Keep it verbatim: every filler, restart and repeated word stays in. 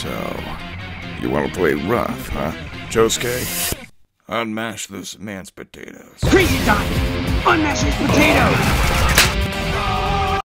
So, you want to play rough, huh? Josuke, unmash this man's potatoes. Crazy time! Unmash his potatoes!